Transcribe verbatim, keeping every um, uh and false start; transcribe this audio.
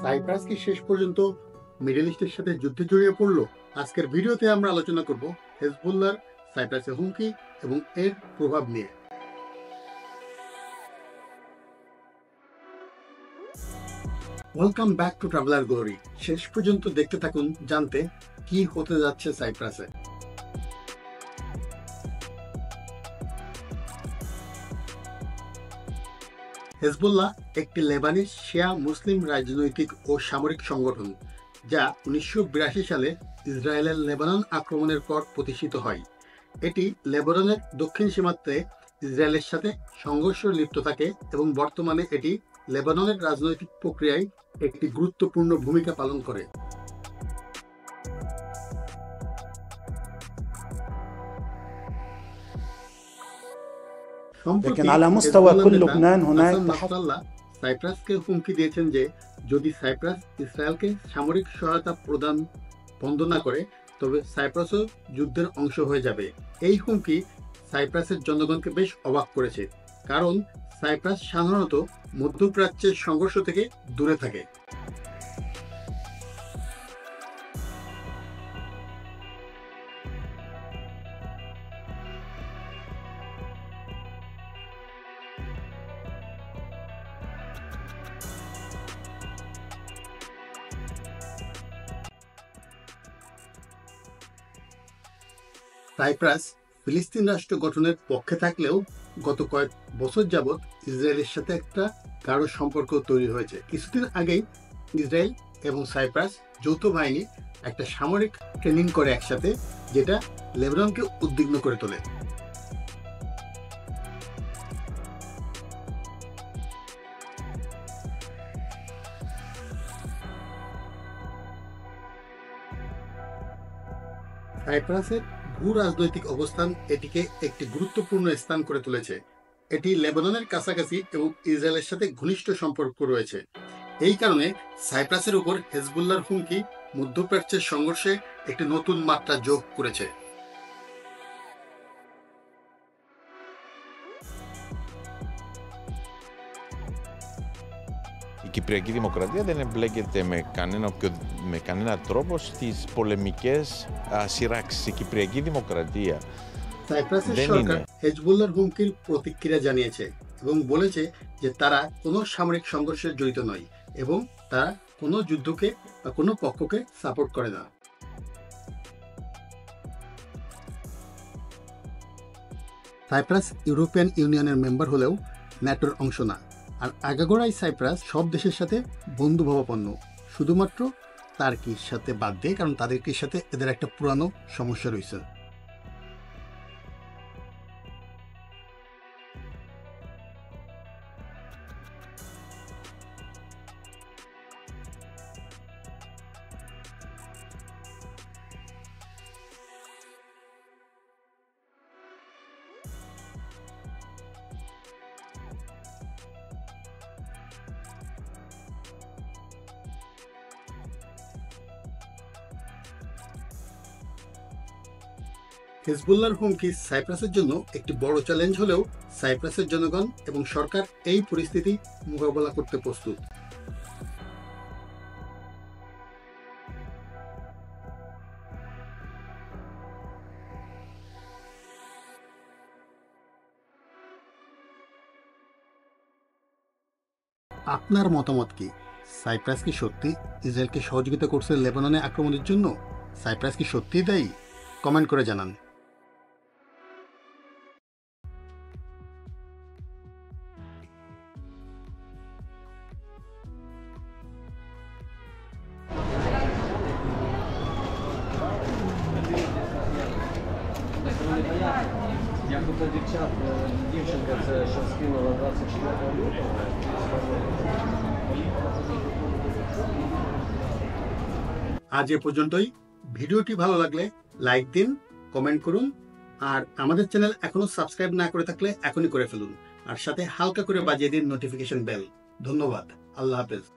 Cypress কি শেষ পর্যন্ত মিডল ইস্টের সাথে যুদ্ধে জড়িয়ে পড়ল? আজকের ভিডিওতে আমরা আলোচনা করব হেজবুল্লাহর সাইপ্রাসের হুমকি এবং এর প্রভাব নিয়ে। Welcome back to traveller glory. শেষ পর্যন্ত দেখতে থাকুন জানতে কি হতে যাচ্ছে সাইপ্রাসে। হেজবুল্লাহ একটি লেবানি শিয়া মুসলিম রাজনৈতিক ও সামরিক সংগঠন যা উনিশশো বিরাশি সালে ইসরায়েলের লেবানন আক্রমণের পর প্রতিষ্ঠিত হয়। এটি লেবাননের দক্ষিণ সীমান্তে ইসরায়েলের সাথে সংঘর্ষে লিপ্ত থাকে এবং বর্তমানে এটি লেবাননের রাজনৈতিক প্রক্রিয়ায় একটি গুরুত্বপূর্ণ ভূমিকা পালন করে। لكن على مستوى كل لبنان هناك সাইপ্রাসকে হুমকি দিয়েছেন যে যদি সাইপ্রাস ইসরায়েলকে সামরিক সহায়তা প্রদান বন্ধ না করে তবে সাইপ্রাসও যুদ্ধের অংশ হয়ে যাবে। এই হুমকি সাইপ্রাসের জনগণকে বেশ অবাক করেছে, কারণ সাইপ্রাস সাধারণত মধ্যপ্রাচ্যের সংঘর্ষ থেকে দূরে থাকে। সাইপ্রাস ফিলিস্তিন রাষ্ট্র গঠনের পক্ষে থাকলেও গত কয়েক বছর যাবৎ ইসরায়েলের সাথে একটা গাঢ় সম্পর্ক তৈরি হয়েছে। কিছুদিন আগেই ইসরায়েল এবং সাইপ্রাস যৌথ বাহিনী একটা সামরিক ট্রেনিং করে একসাথে, যেটা লেবাননকে উদ্বিগ্ন করে তোলে। সাইপ্রাসের ভূ রাজনৈতিক অবস্থান এটিকে একটি গুরুত্বপূর্ণ স্থান করে তুলেছে। এটি লেবাননের কাছাকাছি এবং ইসরায়েলের সাথে ঘনিষ্ঠ সম্পর্ক রয়েছে। এই কারণে সাইপ্রাসের উপর হেজবুল্লাহর হুমকি মধ্যপ্রাচ্যের সংঘর্ষে একটি নতুন মাত্রা যোগ করেছে। Η Κυπριακή Δημοκρατία δεν εμπλέκεται με κανένα, με κανένα τρόπο στις πολεμικές σειράξεις. Η Κυπριακή Δημοκρατία সাইপ্রাসের সরকার হেজবুল্লাহর হুমকির প্রতিক্রিয়া জানিয়েছে এবং বলেছে যে তারা কোনো সামরিক সংঘর্ষে জড়িত নয় এবং তারা কোনো যুদ্ধকে বা কোনো পক্ষকে সাপোর্ট করে না। সাইপ্রাস ইউরোপিয়ান ইউনিয়নের মেম্বার হলেও ন্যাটোর অংশ না, আর আগাগোড়াই সাইপ্রাস সব দেশের সাথে বন্ধুভাবাপন্ন, শুধুমাত্র টার্কির সাথে বাদ দিয়ে, কারণ তাদেরকির সাথে এদের একটা পুরানো সমস্যা রয়েছে। হেজবুল্লাহর হুমকি সাইপ্রাসের জন্য একটি বড় চ্যালেঞ্জ হলেও সাইপ্রাসের জনগণ এবং সরকার এই পরিস্থিতি মোকাবেলা করতে প্রস্তুত। আপনার মতামত কি? সাইপ্রাস কি সত্যি ইসরায়েলকে সহযোগিতা করছে লেবাননে আক্রমণের জন্য? সাইপ্রাস কি সত্যিই দায়ী? কমেন্ট করে জানান। আজ এ পর্যন্তই। ভিডিওটি ভালো লাগলে লাইক দিন, কমেন্ট করুন, আর আমাদের চ্যানেল এখনো সাবস্ক্রাইব না করে থাকলে এখনই করে ফেলুন, আর সাথে হালকা করে বাজিয়ে দিন নোটিফিকেশন বেল। ধন্যবাদ। আল্লাহ হাফেজ।